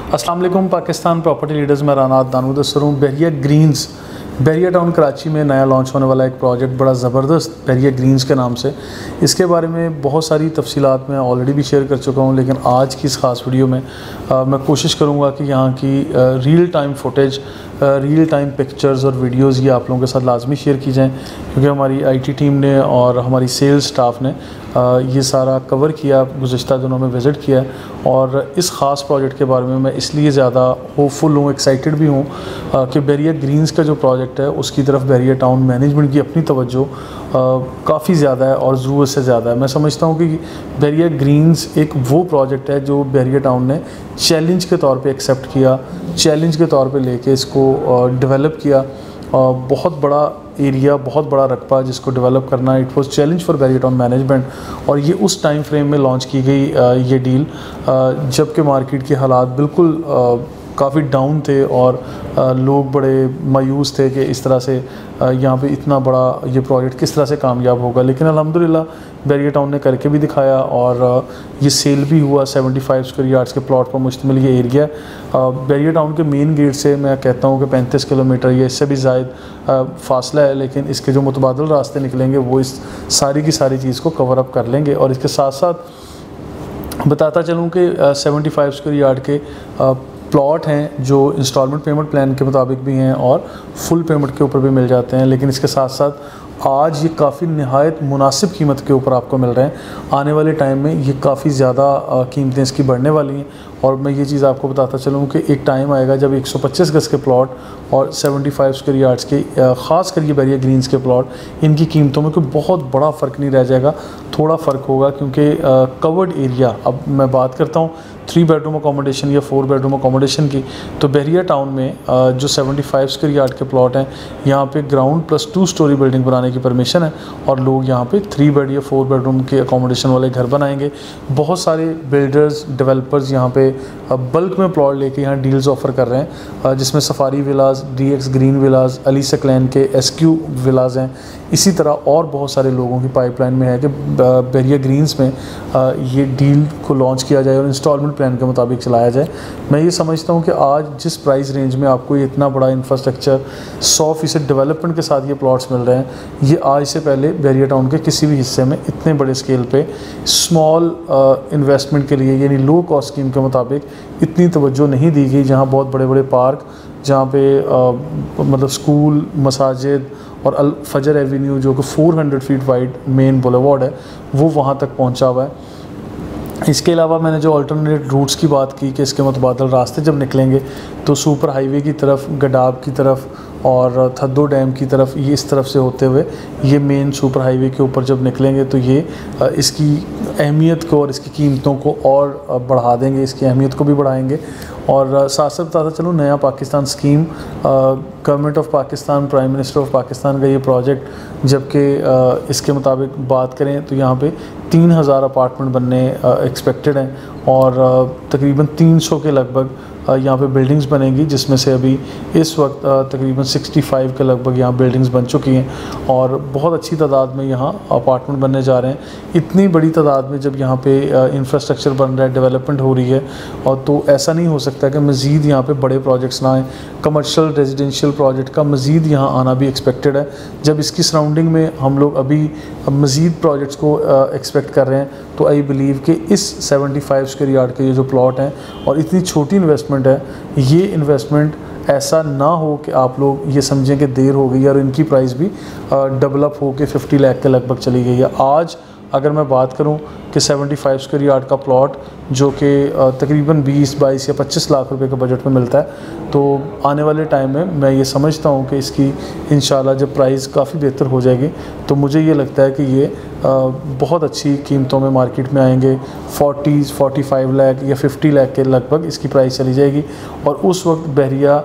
अस्सलाम वालेकुम Pakistan property leaders में राना दानूद असर हूँ। बहरिया ग्रीन्स, बहरिया टाउन कराची में नया लॉन्च होने वाला एक प्रोजेक्ट बड़ा ज़बरदस्त बहरिया ग्रीन्स के नाम से। इसके बारे में बहुत सारी तफसीलात मैं ऑलरेडी भी शेयर कर चुका हूँ, लेकिन आज की इस ख़ास वीडियो में मैं कोशिश करूँगा कि यहाँ की real time footage, real time pictures और वीडियोज़ ये आप लोगों के साथ लाजमी शेयर की जाएँ, क्योंकि हमारी IT टीम ने और हमारी सेल्स स्टाफ ने ये सारा कवर किया, गुज़िश्ता दिनों में विज़िट किया। और इस ख़ास प्रोजेक्ट के बारे में मैं इसलिए ज़्यादा होपफुल हूँ, एक्साइटेड भी हूँ कि बहरिया ग्रीन्स का जो प्रोजेक्ट है उसकी तरफ बहरिया टाउन मैनेजमेंट की अपनी तवज्जो काफ़ी ज़्यादा है और ज़रूरत से ज़्यादा है। मैं समझता हूँ कि बहरिया ग्रीन्स एक वो प्रोजेक्ट है जो बहरिया टाउन ने चैलेंज के तौर पे एक्सेप्ट किया, चैलेंज के तौर पे लेके इसको डेवलप किया। बहुत बड़ा एरिया, बहुत बड़ा रकबा जिसको डेवलप करना, it was challenge for Bahria town management. और ये उस टाइम फ्रेम में लॉन्च की गई ये डील जबकि मार्केट के हालात बिल्कुल काफ़ी डाउन थे और लोग बड़े मायूस थे कि इस तरह से यहाँ पे इतना बड़ा ये प्रोजेक्ट किस तरह से कामयाब होगा। लेकिन अल्हम्दुलिल्लाह बहरिया टाउन ने करके भी दिखाया और ये सेल भी हुआ। 75 स्क्वायर यार्ड्स के प्लॉट पर मुश्तमिल ये एरिया बहरिया टाउन के मेन गेट से मैं कहता हूँ कि 35 किलोमीटर या इससे भी ज़ायद फ़ासला है, लेकिन इसके जो मुतबादल रास्ते निकलेंगे वो इस सारी की सारी चीज़ को कवर अप कर लेंगे। और इसके साथ साथ बताता चलूँ कि 75 स्क्वायर यार्ड के प्लॉट हैं जो इंस्टॉलमेंट पेमेंट प्लान के मुताबिक भी हैं और फुल पेमेंट के ऊपर भी मिल जाते हैं। लेकिन इसके साथ साथ आज ये काफ़ी नहायत मुनासिब कीमत के ऊपर आपको मिल रहे हैं। आने वाले टाइम में ये काफ़ी ज़्यादा कीमतें इसकी बढ़ने वाली हैं। और मैं ये चीज़ आपको बताता चलूँ कि एक टाइम आएगा जब 125 गज़ के प्लॉट और 75 स्क्वायर यार्ड्स के ख़ास कर ये बहरिया ग्रीन्स के प्लॉट, इनकी कीमतों में कोई बहुत बड़ा फ़र्क नहीं रह जाएगा, थोड़ा फ़र्क होगा। क्योंकि कवर्ड एरिया, अब मैं बात करता हूँ 3 बेडरूम अकोमोडेशन या 4 बेडरूम अकोमोडेशन की, तो बहरिया टाउन में जो 75 स्क्वायर यार्ड के प्लॉट हैं, यहाँ पे ग्राउंड प्लस 2 स्टोरी बिल्डिंग बनाने की परमिशन है और लोग यहाँ पे 3 बेड या 4 बेडरूम के अकोमोडेशन वाले घर बनाएंगे। बहुत सारे बिल्डर्स, डेवलपर्स यहाँ पे बल्क में प्लॉट लेके यहाँ डील्स ऑफ़र कर रहे हैं, जिसमें safari villas, DX green villas, Ali Saqlain के SQ विलाज हैं। इसी तरह और बहुत सारे लोगों की पाइपलाइन में है कि बहरिया ग्रीन्स में ये डील को लॉन्च किया जाए और इंस्टॉलमेंट प्लान के मुताबिक चलाया जाए। मैं ये समझता हूँ कि आज जिस प्राइस रेंज में आपको ये इतना बड़ा इंफ्रास्ट्रक्चर 100% डेवलपमेंट के साथ ये प्लॉट्स मिल रहे हैं, ये आज से पहले बहरिया टाउन के किसी भी हिस्से में इतने बड़े स्केल पे स्मॉल इन्वेस्टमेंट के लिए यानी लो कॉस्ट स्कीम के मुताबिक इतनी तवज्जो नहीं दी गई। जहाँ बहुत बड़े बड़े पार्क, जहाँ पे मतलब स्कूल, मसाजिद और अल फजर एवेन्यू जो कि 400 फीट वाइड मेन बुलेवार्ड है, वो वहाँ तक पहुँचा हुआ है। इसके अलावा मैंने जो अल्टरनेट रूट्स की बात की कि इसके मुतबादल रास्ते जब निकलेंगे तो सुपर हाईवे की तरफ, गडाब की तरफ और थद्दो डैम की तरफ, ये इस तरफ से होते हुए ये मेन सुपर हाईवे के ऊपर जब निकलेंगे तो ये इसकी अहमियत को और इसकी कीमतों को और बढ़ा देंगे, इसकी अहमियत को भी बढ़ाएंगे। और साथ साथ बताता चलूँ, नया Pakistan scheme, government of Pakistan, prime minister of Pakistan का ये प्रोजेक्ट, जबकि इसके मुताबिक बात करें तो यहाँ पे 3000 अपार्टमेंट बनने एक्सपेक्टेड हैं और तकरीबन 300 के लगभग यहाँ पे बिल्डिंग्स बनेंगी, जिसमें से अभी इस वक्त तकरीबन 65 के लगभग यहाँ बिल्डिंग्स बन चुकी हैं और बहुत अच्छी तादाद में यहाँ अपार्टमेंट बनने जा रहे हैं। इतनी बड़ी तादाद में जब यहाँ पे इंफ्रास्ट्रक्चर बन रहा है, डेवलपमेंट हो रही है, और तो ऐसा नहीं हो सकता कि मज़ीद यहाँ पे बड़े प्रोजेक्ट्स ना आएँ। कमर्शियल रेजिडेंशियल प्रोजेक्ट का मज़ीद यहाँ आना भी एक्सपेक्टेड है। जब इसकी सराउंडिंग में हम लोग अभी मज़ीद प्रोजेक्ट्स को एक्सपेक्ट कर रहे हैं, तो आई बिलीव कि इस 75 स्क्वायर यार्ड के ये जो प्लॉट हैं और इतनी छोटी इन्वेस्टमेंट है, ये इन्वेस्टमेंट ऐसा ना हो कि आप लोग ये समझें कि देर हो गई और इनकी प्राइस भी डेवलप हो के 50 लाख के लगभग चली गई है। आज अगर मैं बात करूं कि 75 स्क्वायर यार्ड का प्लॉट जो कि तकरीबन 20, 22 या 25 लाख रुपए के बजट में मिलता है, तो आने वाले टाइम में मैं ये समझता हूं कि इसकी इंशाल्लाह जब प्राइस काफ़ी बेहतर हो जाएगी तो मुझे ये लगता है कि ये बहुत अच्छी कीमतों में मार्केट में आएंगे। 45 लाख या 50 लाख के लगभग इसकी प्राइस चली जाएगी और उस वक्त बहरिया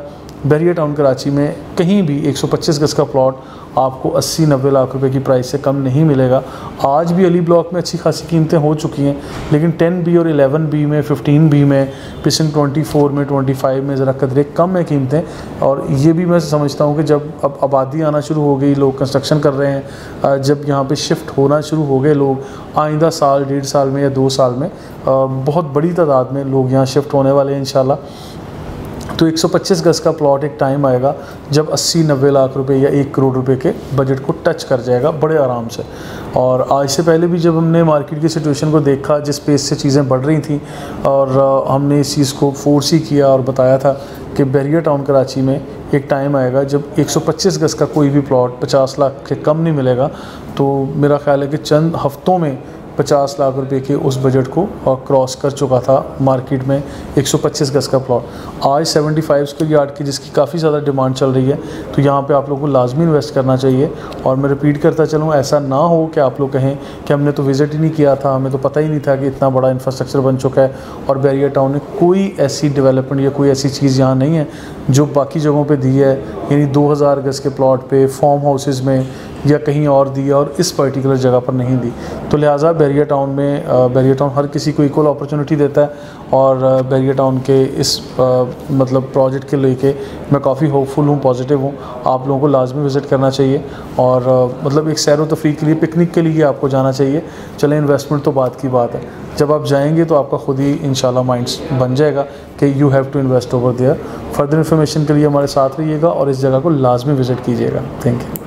बैरिया टाउन कराची में कहीं भी 125 गज़ का प्लॉट आपको 80-90 लाख रुपए की प्राइस से कम नहीं मिलेगा। आज भी अली ब्लॉक में अच्छी खासी कीमतें हो चुकी हैं, लेकिन 10B और 11B में, 15B में, पिसन 24 में, 25 में ज़रा कदरे कम है कीमतें। और ये भी मैं समझता हूँ कि जब अब आबादी आना शुरू हो गई, लोग कंस्ट्रक्शन कर रहे हैं, जब यहाँ पे शिफ्ट होना शुरू हो गए लोग, आइंदा साल, 1.5 साल में या 2 साल में बहुत बड़ी तादाद में लोग यहाँ शिफ्ट होने वाले हैं इंशाल्लाह। तो 125 गज़ का प्लॉट एक टाइम आएगा जब 80-90 लाख रुपए या 1 करोड़ रुपए के बजट को टच कर जाएगा बड़े आराम से। और आज से पहले भी जब हमने मार्केट की सिचुएशन को देखा, जिस पेस से चीज़ें बढ़ रही थी, और हमने इस चीज़ को फोर्स ही किया और बताया था कि बैरिया टाउन कराची में एक टाइम आएगा जब 125 गज़ का कोई भी प्लॉट 50 लाख के कम नहीं मिलेगा। तो मेरा ख्याल है कि चंद हफ्तों में 50 लाख रुपए के उस बजट को क्रॉस कर चुका था मार्केट में 125 गज़ का प्लॉट। आज 75 स्क्वायर यार्ड की जिसकी काफ़ी ज़्यादा डिमांड चल रही है, तो यहाँ पे आप लोगों को लाजमी इन्वेस्ट करना चाहिए। और मैं रिपीट करता चलूँ, ऐसा ना हो कि आप लोग कहें कि हमने तो विज़िट ही नहीं किया था, हमें तो पता ही नहीं था कि इतना बड़ा इंफ्रास्ट्रक्चर बन चुका है और बैरिया टाउन में कोई ऐसी डेवलपमेंट या कोई ऐसी चीज़ यहाँ नहीं है जो बाकी जगहों पर दी है। यानी 2000 गज़ के प्लॉट पर फार्म हाउसेज़ में या कहीं और दी है और इस पर्टिकुलर जगह पर नहीं दी। तो लिहाजा बैरिया टाउन में बैरिया टाउन हर किसी को इक्वल अपॉर्चुनिटी देता है। और बैरिया टाउन के इस मतलब प्रोजेक्ट के लेके मैं काफ़ी होपफुल हूँ, पॉजिटिव हूँ। आप लोगों को लाजमी विज़िट करना चाहिए और मतलब एक सैर व तफरीह के लिए, पिकनिक के लिए आपको जाना चाहिए। चलें, इन्वेस्टमेंट तो बात की बात है, जब आप जाएंगे तो आपका ख़ुद ही इंशाल्लाह माइंड बन जाएगा कि you have to invest over there. Further information के लिए हमारे साथ रहिएगा और इस जगह को लाजमी विज़िट कीजिएगा। Thank you.